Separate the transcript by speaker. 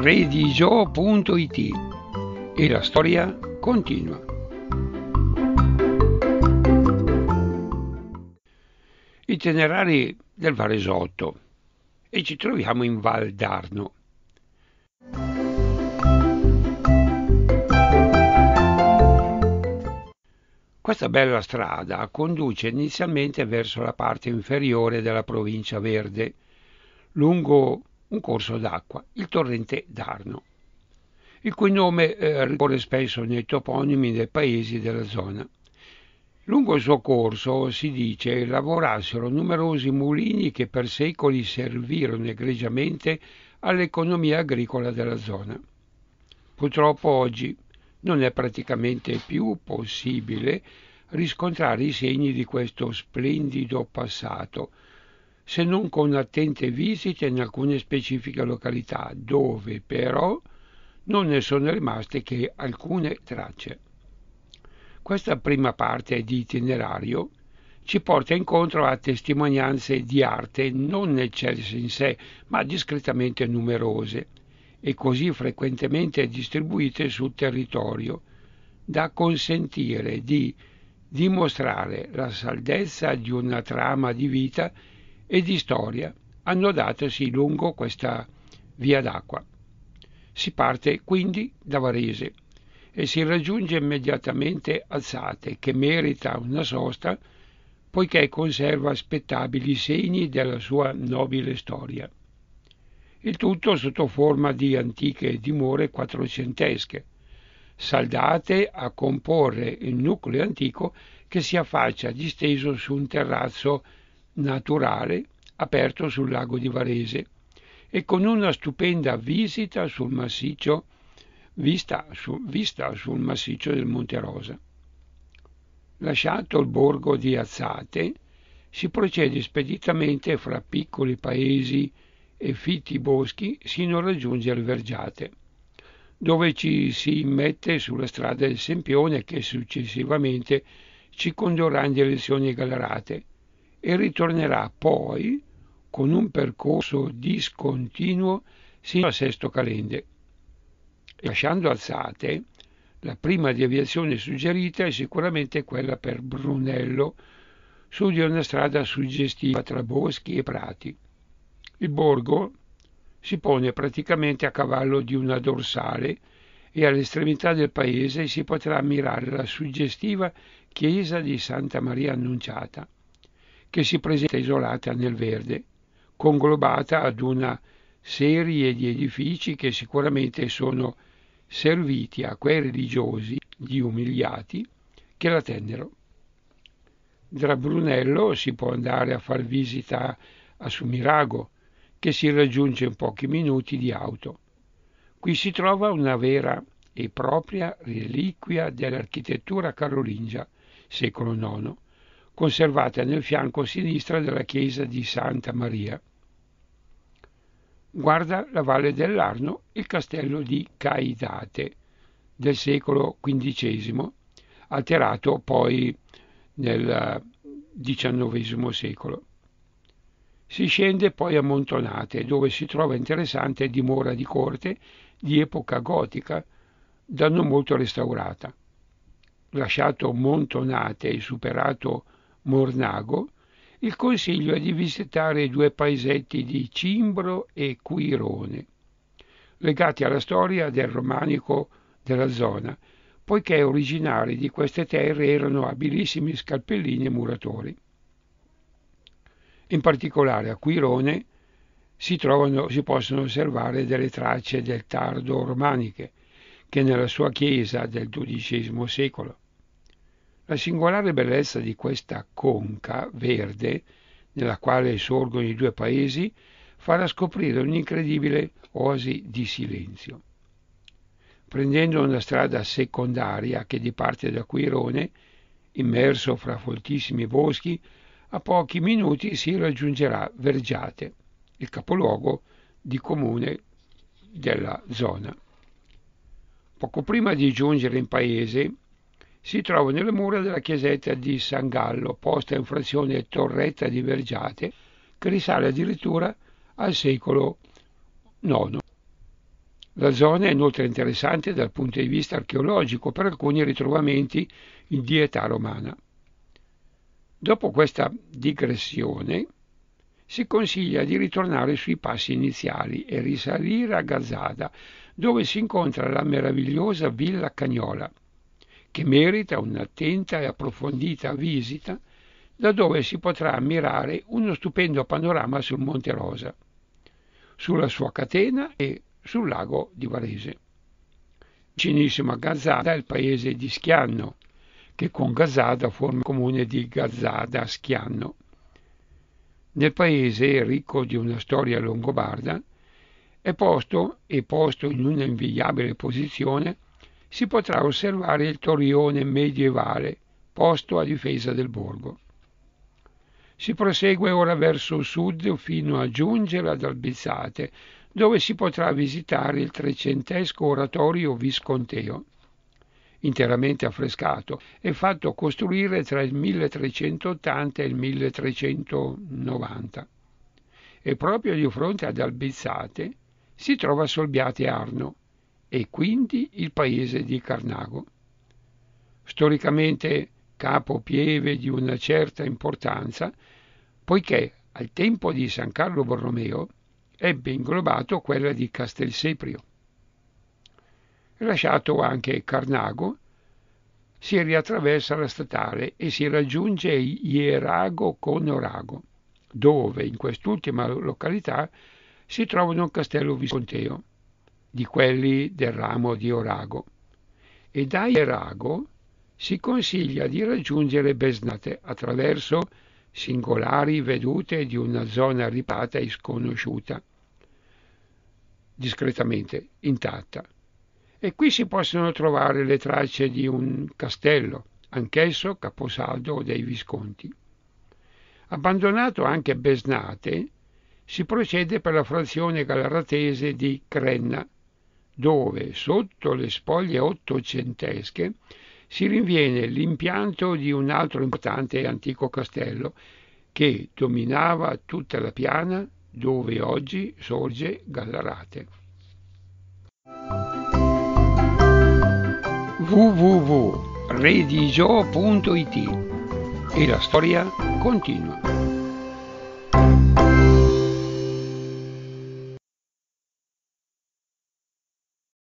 Speaker 1: redigio.it e la storia continua. Itinerari del Varesotto e ci troviamo in Val d'Arno. Questa bella strada conduce inizialmente verso la parte inferiore della provincia Verde, lungo un corso d'acqua, il torrente d'Arno, il cui nome ricorre spesso nei toponimi dei paesi della zona. Lungo il suo corso, si dice, lavorassero numerosi mulini che per secoli servirono egregiamente all'economia agricola della zona. Purtroppo oggi non è praticamente più possibile riscontrare i segni di questo splendido passato, se non con attente visite in alcune specifiche località, dove però non ne sono rimaste che alcune tracce. Questa prima parte di itinerario ci porta incontro a testimonianze di arte non eccelse in sé, ma discretamente numerose e così frequentemente distribuite sul territorio, da consentire di dimostrare la saldezza di una trama di vita e di storia annodatosi lungo questa via d'acqua. Si parte quindi da Varese e si raggiunge immediatamente Alzate, che merita una sosta poiché conserva aspettabili segni della sua nobile storia. Il tutto sotto forma di antiche dimore quattrocentesche, saldate a comporre il nucleo antico che si affaccia disteso su un terrazzo naturale aperto sul lago di Varese e con una stupenda vista sul massiccio del Monte Rosa. Lasciato il borgo di Alzate, si procede speditamente fra piccoli paesi e fitti boschi sino a raggiungere Vergiate, dove ci si immette sulla strada del Sempione che successivamente ci condurrà in direzione Gallarate e ritornerà poi con un percorso discontinuo sino a Sesto Calende. Lasciando Alzate, la prima deviazione suggerita è sicuramente quella per Brunello, su di una strada suggestiva tra boschi e prati. Il borgo si pone praticamente a cavallo di una dorsale e all'estremità del paese si potrà ammirare la suggestiva chiesa di Santa Maria Annunciata, che si presenta isolata nel verde, conglobata ad una serie di edifici che sicuramente sono serviti a quei religiosi, gli umiliati, che la tennero. Da Brunello si può andare a far visita a Sumirago, che si raggiunge in pochi minuti di auto. Qui si trova una vera e propria reliquia dell'architettura carolingia, secolo IX, conservata nel fianco sinistra della chiesa di Santa Maria. Guarda la valle dell'Arno il castello di Caidate del secolo XV, alterato poi nel XIX secolo. Si scende poi a Montonate, dove si trova interessante dimora di corte di epoca gotica, da non molto restaurata. Lasciato Montonate e superato Mornago, il consiglio è di visitare i due paesetti di Cimbro e Quirone, legati alla storia del romanico della zona, poiché originari di queste terre erano abilissimi scalpellini e muratori. In particolare a Quirone si possono osservare delle tracce del tardo romaniche, che nella sua chiesa del XII secolo. La singolare bellezza di questa conca verde, nella quale sorgono i due paesi, farà scoprire un'incredibile oasi di silenzio. Prendendo una strada secondaria che diparte da Quirone, immerso fra foltissimi boschi, a pochi minuti si raggiungerà Vergiate, il capoluogo di comune della zona. Poco prima di giungere in paese si trova nelle mura della chiesetta di San Gallo, posta in frazione Torretta di Vergiate, che risale addirittura al secolo IX. La zona è inoltre interessante dal punto di vista archeologico per alcuni ritrovamenti di età romana. Dopo questa digressione si consiglia di ritornare sui passi iniziali e risalire a Gazzada, dove si incontra la meravigliosa Villa Cagnola, che merita un'attenta e approfondita visita, da dove si potrà ammirare uno stupendo panorama sul Monte Rosa, sulla sua catena e sul lago di Varese. Vicinissimo a Gazzada è il paese di Schianno, che con Gazzada forma il comune di Gazzada-Schianno. Nel paese, ricco di una storia longobarda, è posto in una invidiabile posizione, si potrà osservare il torrione medievale posto a difesa del borgo. Si prosegue ora verso sud fino a giungere ad Albizzate, dove si potrà visitare il trecentesco oratorio visconteo, interamente affrescato e fatto costruire tra il 1380 e il 1390. E proprio di fronte ad Albizzate si trova Solbiate Arno e quindi il paese di Carnago. Storicamente capopieve di una certa importanza, poiché al tempo di San Carlo Borromeo ebbe inglobato quella di Castelseprio. Lasciato anche Carnago, si riattraversa la statale e si raggiunge Ierago con Orago, dove in quest'ultima località si trova un castello visconteo, di quelli del ramo di Orago, e da Ierago si consiglia di raggiungere Besnate attraverso singolari vedute di una zona ripata e sconosciuta, discretamente intatta. E qui si possono trovare le tracce di un castello, anch'esso caposaldo dei Visconti. Abbandonato anche Besnate, si procede per la frazione galaratese di Crenna, dove, sotto le spoglie ottocentesche, si rinviene l'impianto di un altro importante e antico castello che dominava tutta la piana dove oggi sorge Gallarate. www.redigio.it e la storia continua.